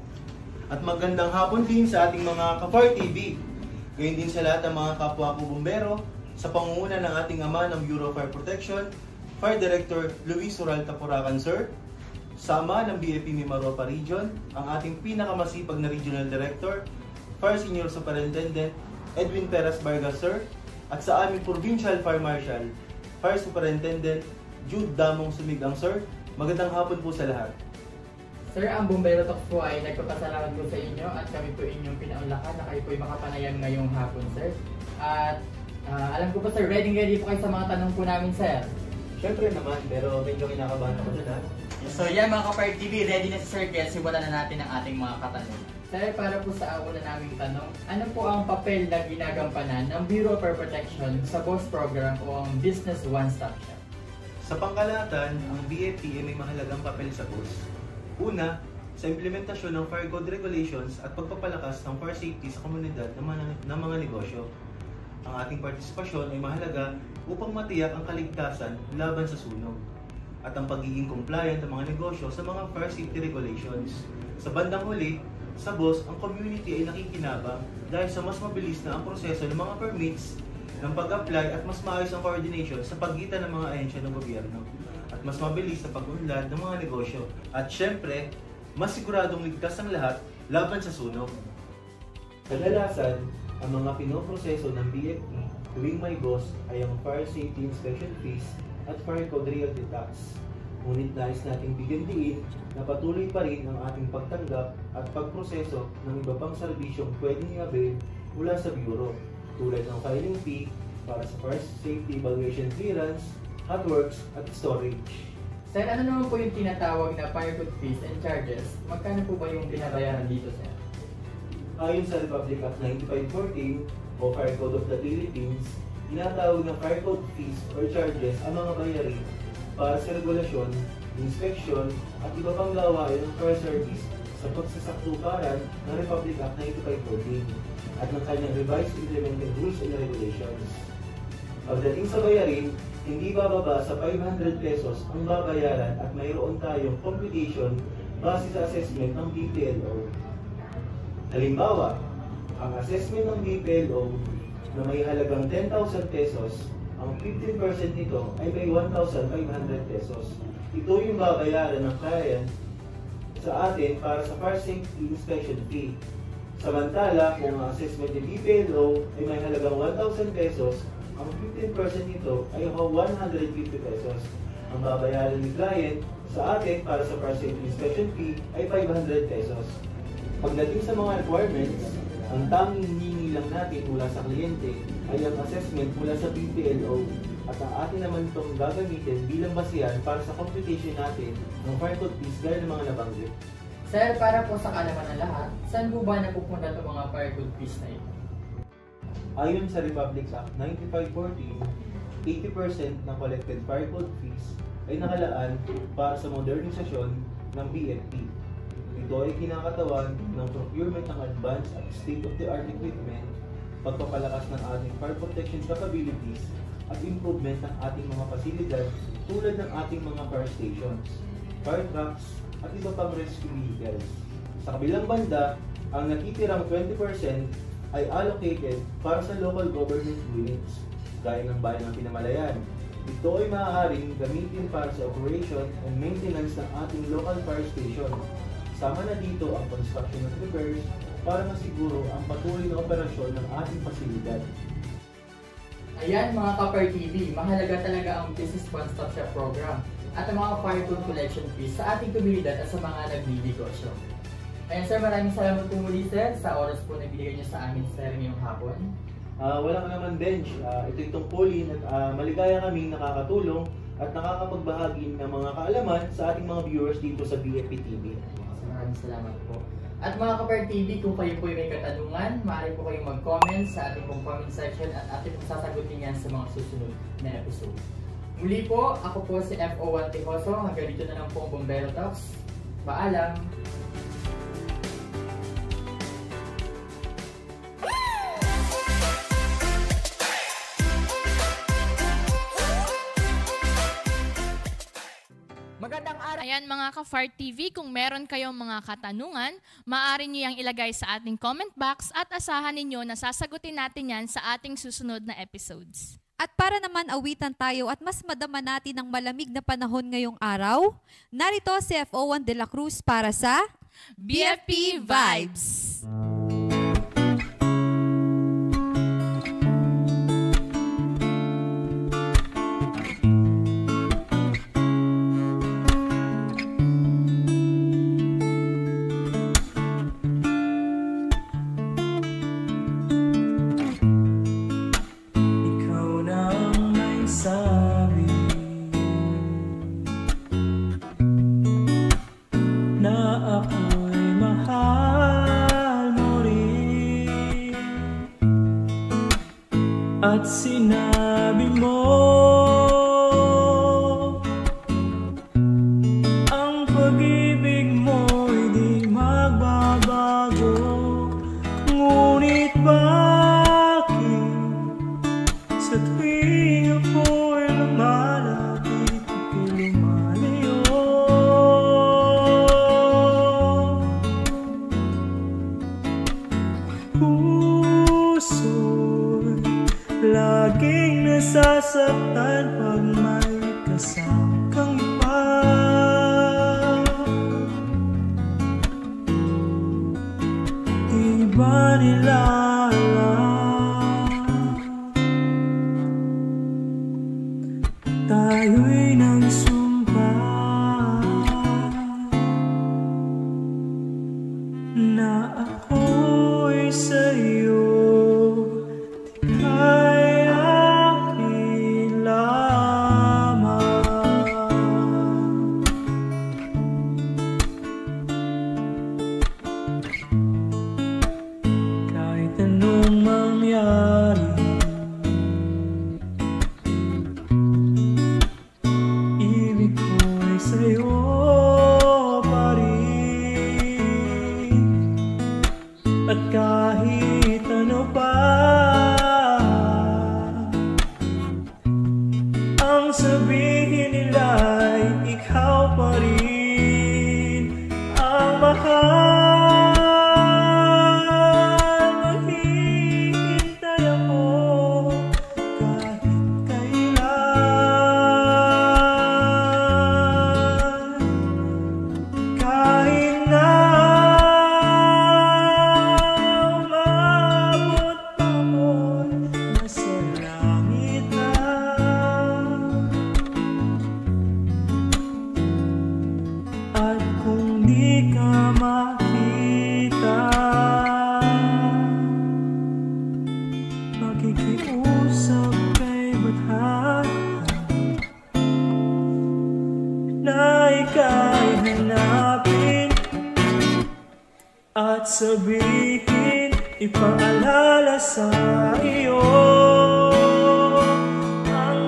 At magandang hapon din sa ating mga ka-Fire T V. Gayun din sa lahat ng mga kapwa ko bumbero sa pangunguna ng ating ama ng Bureau of Fire Protection, Fire Director Luis Oral Tapuracan, sir. Sa ama ng B F P Mimaropa Region, ang ating pinakamasipag na Regional Director, Fire Senior Superintendent Edwin Perez Vargas, sir. At sa aming Provincial Fire Marshal, Fire Superintendent Jude Damong Sumigang, sir. Magandang hapon po sa lahat. Sir, ang Bumbero Talks po ay nagpapasalamat po sa inyo at kami po inyong pinaunlakan na kayo po ay makapanayam ngayong hapon, sir. At uh, alam ko po, sir, ready ready po kayo sa mga tanong po namin, sir. Siyempre naman, pero medyo kinakabahan ako dyan, ha? So yan mga Kapar T V, ready na si Sir, kaya simulan na natin ang ating mga katanong. Sir, para po sa una naming tanong, ano po ang papel na ginagampanan ng Bureau of Fire Protection sa B O S program o ang Business One-Stop Shop? Sa pangkalahatan, ang B F P ay may mahalagang papel sa B O S. Una, sa implementasyon ng Fire Code Regulations at pagpapalakas ng fire safety sa komunidad ng mga, ng mga negosyo. Ang ating partisipasyon ay mahalaga upang matiyak ang kaligtasan laban sa sunog at ang pagiging compliant ng mga negosyo sa mga fire safety regulations. Sa bandang huli, sa B O S, ang community ay nakikinabang dahil sa mas mabilis na ang proseso ng mga permits, ng pag-apply at mas maayos ang coordination sa pagitan ng mga ahensya ng gobyerno at mas mabilis sa pag-unlad ng mga negosyo. At syempre, mas siguradong ligtas ang lahat laban sa sunog. Kadalasan, ang mga pinoproseso ng B F P tuwing may B O S ay ang Fire Safety Inspection Fees at Fire Code Realty Tax. Ngunit nais nating bigyan diin na patuloy pa rin ang ating pagtanggap at pagproseso ng iba pang serbisyong pwedeng i-avail mula sa Bureau, tulad ng filing fee para sa Fire Safety Evaluation Clearance, hot works, at storage. Sir, ano naman po yung tinatawag na fire code fees and charges? Magkano po ba yung binabayaran dito, sir? Ayon sa Republic Act ninety-five fourteen o Fire Code of the Philippines, tinatawag na fire code fees or charges ang mga bayarin para sa regulasyon, inspection, at iba pang gawain ng fire service sa pagsasaktuparan ng Republic Act ninety-five fourteen at ng kanyang revised implementing rules and regulations. Pagdating sa bayarin, hindi bababa sa five hundred pesos ang babayaran at mayroon tayong computation base sa assessment ng B P L O. Halimbawa, ang assessment ng B P L O na may halagang ten thousand pesos, ang fifteen percent nito ay may one thousand five hundred pesos. Ito yung babayaran ng client sa atin para sa fire safety inspection fee. Samantala, kung ang assessment ng B P L O ay may halagang one thousand pesos, ang fifteen percent nito ay one hundred fifty pesos. Ang babayaran ni client sa atin para sa fire safety inspection fee ay five hundred pesos. Pagdating sa mga requirements, ang tanging hinihingi lang natin mula sa kliyente ay ang assessment mula sa B P L O at ang atin naman itong gagamitin bilang basihan para sa computation natin ng fire code fees gaya ng mga nabanggit. Sir, para po sa kaalaman ng lahat, saan po ba napupunta itong mga fire code fees na ito? Ayon sa Republic Act ninety-five fourteen, eighty percent ng collected fire code fees ay nakalaan para sa modernisasyon ng B F P. Ito ay kinakatawan ng procurement ng advanced at state-of-the-art equipment, pagpapalakas ng ating fire protection capabilities, at improvement ng ating mga pasilidad tulad ng ating mga fire stations, fire trucks, at iba pang rescue vehicles. Sa kabilang banda, ang natitirang twenty percent ay allocated para sa local government units, gaya ng bayan ng Pinamalayan. Ito ay maaaring gamitin para sa operation and maintenance ng ating local fire station. Sama na dito ang construction at repairs para masiguro ang patuloy na operasyon ng ating pasilidad. Ayan mga ka-Fire T V, mahalaga talaga ang Business One Stop Shop program at ang mga fire code collection fees sa ating komunidad at sa mga nagninegosyo. Ayan sir, maraming salamat po muli sir sa oras po na binigay niyo sa amin sir ngayong hapon. Uh, wala ka naman bench, uh, ito'y tungkulin at uh, maligaya kaming nakakatulong at nakakapagbahagi ng mga kaalaman sa ating mga viewers dito sa B F P T V. Maraming salamat po. At mga ka-Fire T V, kung kayo po may katanungan, maaari po kayong mag-comment sa ating pong comment section at ating pong sasagutin yan sa mga susunod na episode. Muli po, ako po si F O one Tejoso. Hanggang dito na lang po ang Bombero Talks. Paalam! Magandang araw! Ayan mga ka-Fire T V, kung meron kayong mga katanungan, maaari nyo yung ilagay sa ating comment box at asahan ninyo na sasagutin natin yan sa ating susunod na episodes. At para naman awitan tayo at mas madama natin ang malamig na panahon ngayong araw, narito si F O one De La Cruz para sa B F P Vibes! At sinabi mo ang pag-ibig mo'y di magbabago. Ngunit bakit sa tuwing ako'y lumalapit ako'y lumalayo? Puso laging nasasaktan pag may kasama kang iba. Di ba nila alam tayo'y nagsumpa na ako'y sa'yo ay akin lamang. Kahit anong mangyari, ibig ko'y sa'yo pa rin. At kahit ano pa ang sabihin nila'y ikaw pa rin ang mahal. Maghihintay ako kahit kailan, kahit na umabot pa ako'y nasa langit na. At kung di ka makita, makikiusap kay Badhana na ika'y hanapin sabihin, ipaalala sa iyo ang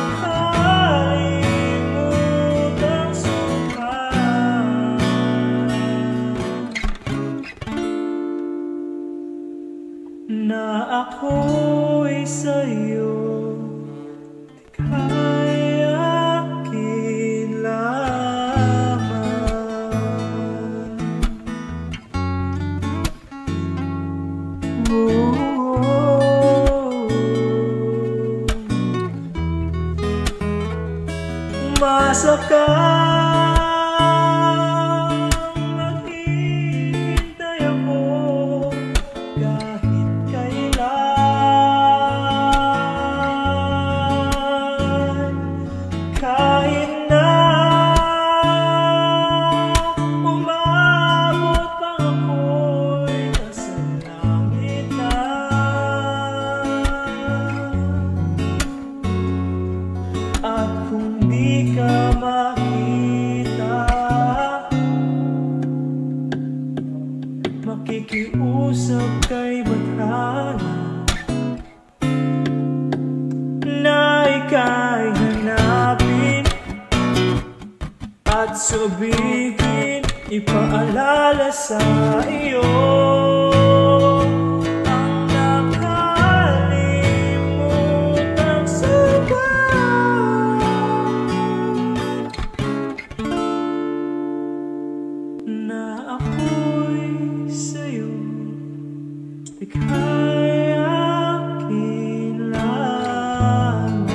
nakalimutang sukat na ako'y sa'yo kay akin lamang. Umasa ka, maghihintay ako kahit kailan. Kahit na umabot pa ako'y nasa langit na. At kung di ka makita, makikiusap kay Bathala na ika'y hanapin at sabihin, ipaalala sa iyo ang nakalimutang sugat na ako'y sa'yo ika'y akin lamang.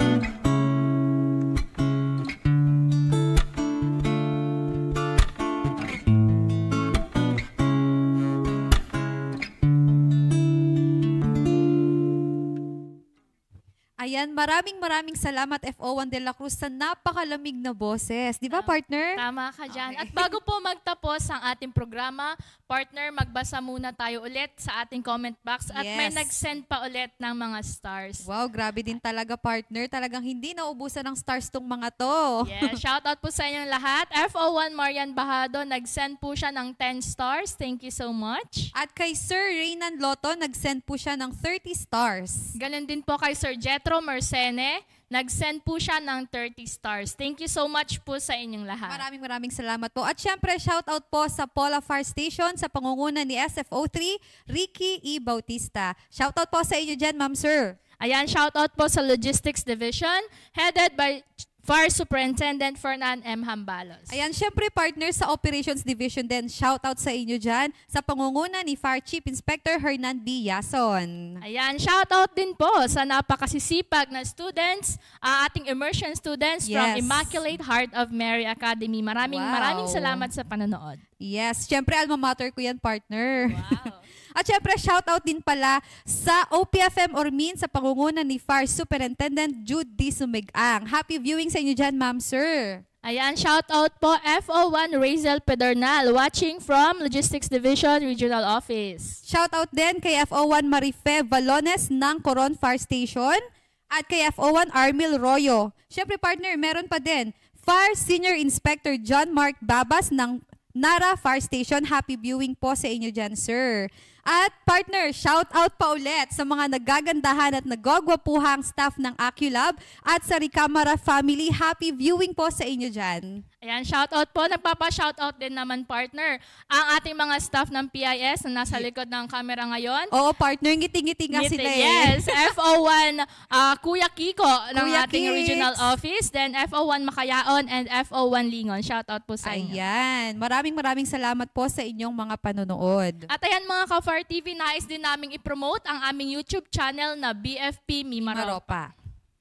Ayan, maraming maraming salamat F O one De La Cruz sa napakalamig na boses. Di ba, partner? Tama ka dyan. At bago po magtapos ang ating programa, partner, magbasa muna tayo ulit sa ating comment box at Yes. may nag-send pa ulit ng mga stars. Wow, grabe din talaga, partner. Talagang hindi naubusan ng stars tong mga to. Yeah, shout out po sa inyong lahat. F O one Marian Bahado, nag-send po siya ng ten stars. Thank you so much. At kay Sir Reynan Loto, nag-send po siya ng thirty stars. Ganon din po kay Sir Jetro Mercene, nag-send po siya ng thirty stars. Thank you so much po sa inyong lahat. Maraming maraming salamat po. At syempre, shout out po sa Pola Fire Station sa pangunguna ni S F O three, Ricky E. Bautista. Shout out po sa inyo dyan, ma'am sir. Ayan, shout out po sa Logistics Division, headed by Fire Superintendent Fernan M. Hambalos. Ayan, syempre partner sa Operations Division din. Shout out sa inyo dyan sa pangunguna ni Fire Chief Inspector Hernan B. Yason. Ayan, shout out din po sa napakasisipag na students, uh, ating immersion students from Yes. Immaculate Heart of Mary Academy. Maraming Wow. maraming salamat sa panonood. Yes, syempre alma mater ko yan, partner. Wow. At syempre, shoutout din pala sa O P F M Ormin sa pangunguna ni Fire Superintendent Jude D. Sumig-ang. Happy viewing sa inyo dyan, ma'am, sir. Ayan, shout out po F O one Razel Pedernal, watching from Logistics Division Regional Office. Shoutout din kay F O one Marife Valones ng Coron Fire Station at kay F O one Armil Royo. Syempre, partner, meron pa din Fire Senior Inspector John Mark Babas ng Nara Fire Station. Happy viewing po sa inyo dyan, sir. At partner, shout out pa ulit sa mga nagagandahan at nagagwapuhang staff ng Aculab at sa Ricamara family. Happy viewing po sa inyo dyan. Ayan, shout out po. Nagpapa-shout out din naman, partner, ang ating mga staff ng P I S na nasa likod ng camera ngayon. Oo, partner, ngiti-ngiti nga Ngiti, sila eh. Yes, F O one uh, Kuya Kiko ng Kuya ating Kicks. regional office, then F O one Makayaon and F O one Lingon. Shout out po sa inyo. Ayan, maraming maraming salamat po sa inyong mga panonood. At ayan mga ka-Fire T V, nais din naming i-promote ang aming YouTube channel na B F P Mimaropa.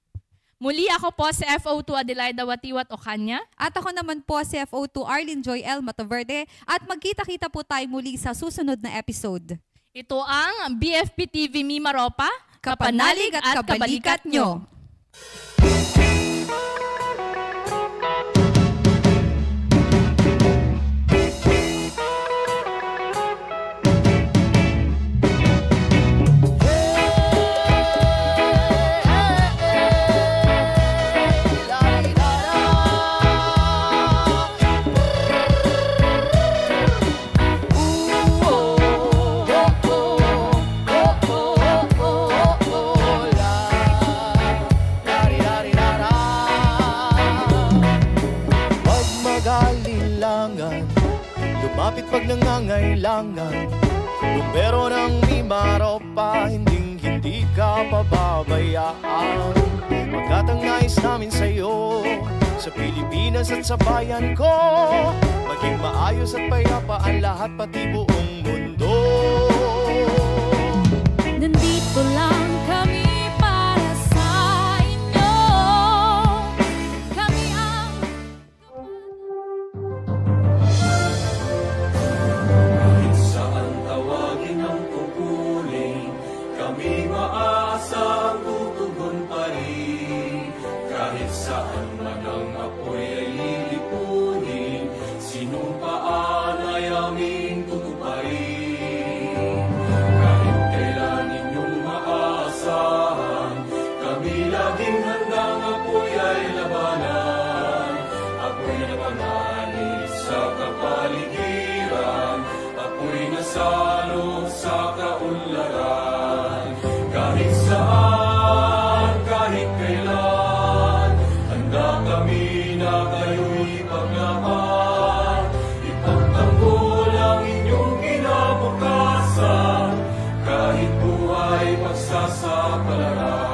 Muli ako po si F O two Adelaida Watiwat Ocanya. At ako naman po si F O two Arlene Joy L. Mataverde. At magkita-kita po tayo muli sa susunod na episode. Ito ang B F P T V Mimaropa, Kapanalig at kabalikat nyo. Ooh, oh. mapapabayaan. Pagkat ang nais namin sa'yo, sa Pilipinas at sa bayan ko, maging maayos at payapa ang lahat pati buong mundo. Nandito lang kami para sa inyo. Kami ang kahit saan tawagin ang tungkulin, kami maaasang tutugon pa rin. Kahit saan man ang apoy ay lilipunin, sinumpaan ay aming tutuparin. Kahit kailan ninyong maasahan, kami laging handang apoy ay labanan. Apoy na panganib sa kapaligiran, apoy na salo sa kaunlaran. Kahit saan, kahit kailan, handa kami na kayo'y paglaban. Ipagtanggol ang inyong kinabukasan, kahit buhay pagsasapalaran.